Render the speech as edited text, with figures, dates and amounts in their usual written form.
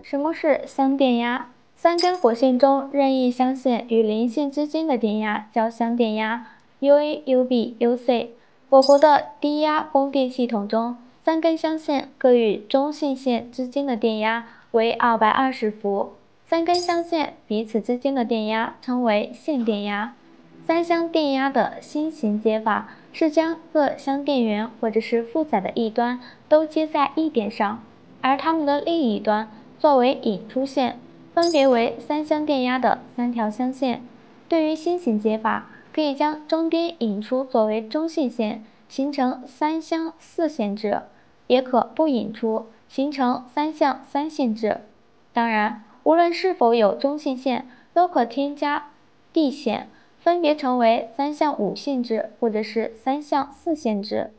什么是相电压？三根火线中任意相线与邻线之间的电压叫相电压 ，UA、UB、UC。我国的低压供电系统中，三根相线各与中性线之间的电压为220伏，三根相线彼此之间的电压称为线电压。三相电压的新型接法是将各相电源或者是负载的一端都接在一点上，而它们的另一端作为引出线，分别为三相电压的三条相线。对于新型接法，可以将中间引出作为中性线，形成三相四线制，也可不引出，形成三相三线制。当然，无论是否有中性线，都可添加地线，分别成为三相五线制或者是三相四线制。